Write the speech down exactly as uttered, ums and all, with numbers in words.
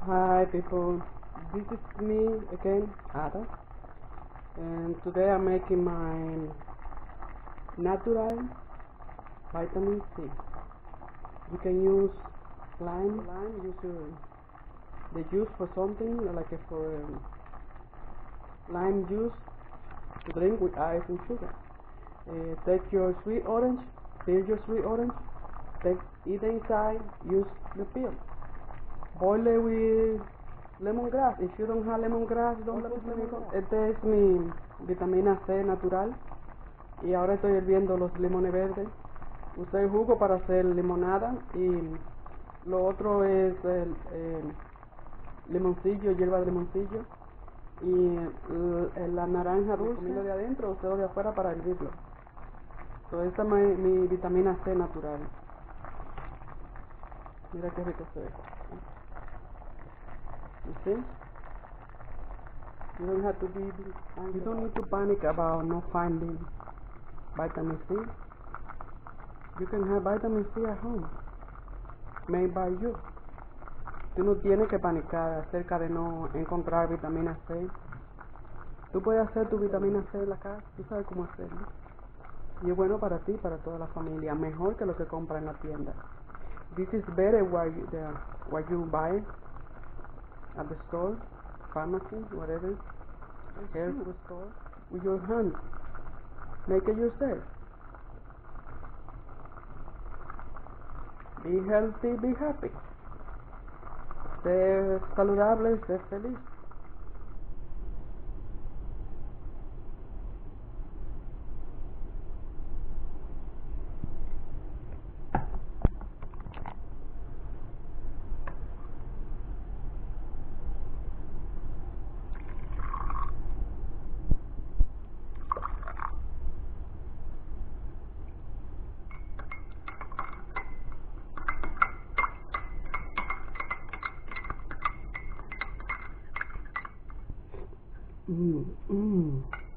Hi people, this is me again, Ada, and today I'm making my natural vitamin C. You can use lime, lime, use your, the juice for something, like for um, lime juice to drink with ice and sugar. Uh, take your sweet orange, peel your sweet orange, take it inside, use the peel. Boil it with lemongrass. If you don't have lemongrass, don't put lemongrass. Este es mi vitamina C natural. Y ahora estoy hirviendo los limones verdes. Usé el jugo para hacer limonada. Y lo otro es el, el limoncillo, hierba de limoncillo. Y el, la naranja dulce. Comido de adentro, usted de afuera para hervirlo. Entonces esta es mi, mi vitamina C natural. Mira qué rico se ve. You see? You don't have to be, you don't need to panic about not finding vitamin C. You can have vitamin C at home, made by you. Tú no tienes que panicar acerca de no encontrar vitamina C. Tú puedes hacer tu vitamina C en la casa, tú sabes cómo hacerlo. Y es bueno para ti, para toda la familia, mejor que lo que compra en la tienda. This is better what you, the, what you buy at the store, pharmacy, whatever, health food store, with your hands. Make it yourself. Be healthy, be happy. Sé saludable, sé feliz. Mm, mm.